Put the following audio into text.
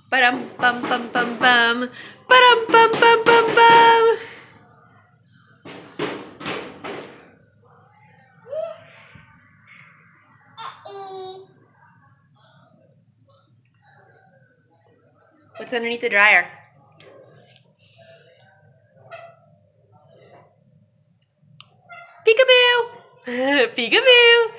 Ba-dum bum bum bum bum. Ba-dum bum bum bum bum. What's underneath the dryer? Peekaboo! Peekaboo!